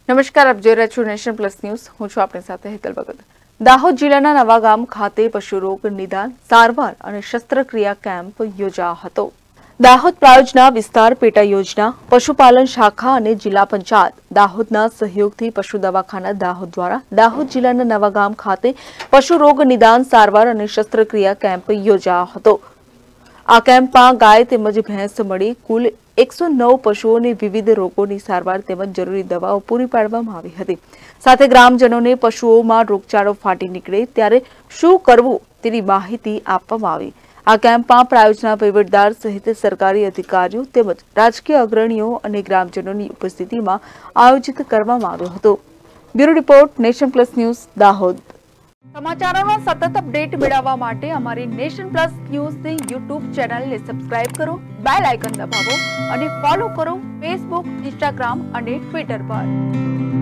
નમસ્કાર, આપ જોઈ રહ્યા છો નેશન પ્લસ ન્યૂઝ. હું છું આપણી સાથે હેતલ ભગત. દાહોદ જિલ્લાના નવાગામ ખાતે પશુરોગ નિદાન, સારવાર અને શસ્ત્રક્રિયા કેમ્પ યોજાયો હતો. દાહોદ પ્રાયોજના વિસ્તાર પેટા યોજના, પશુપાલન શાખા અને જિલ્લા પંચાયત દાહોદના સહયોગથી પશુ દવાખાના દાહોદ દ્વારા દાહોદ જિલ્લાના નવાગામ ખાતે પશુરોગ નિદાન, સારવાર અને શસ્ત્રક્રિયા કેમ્પ યોજાયો હતો. આ કેમ્પમાં ગાય તેમજ ભેંસ મળી કુલ 109 પશુઓને વિવિધ રોગોની સારવાર તેમજ જરૂરી દવાઓ પૂરી પાડવામાં આવી હતી. સાથે ગ્રામજનોને પશુઓમાં રોગચાળો ફાટી નીકળે ત્યારે શું કરવું તેની માહિતી આપવામાં આવી. આ કેમ્પમાં પ્રાયોજના વહીવટદાર સહિત સરકારી અધિકારીઓ તેમજ રાજકીય અગ્રણીઓ અને ગ્રામજનોની ઉપસ્થિતિમાં આયોજિત કરવામાં આવ્યો હતો. Bureau report, Nation Plus News, Dahod. સમાચારોનો સતત અપડેટ મેળવવા માટે અમારી નેશન પ્લસ ન્યૂઝની યુટ્યુબ ચેનલને સબસ્ક્રાઇબ કરો, બેલ આઇકન દબાવો અને ફોલો કરો ફેસબુક, ઇન્સ્ટાગ્રામ અને ટ્વિટર પર.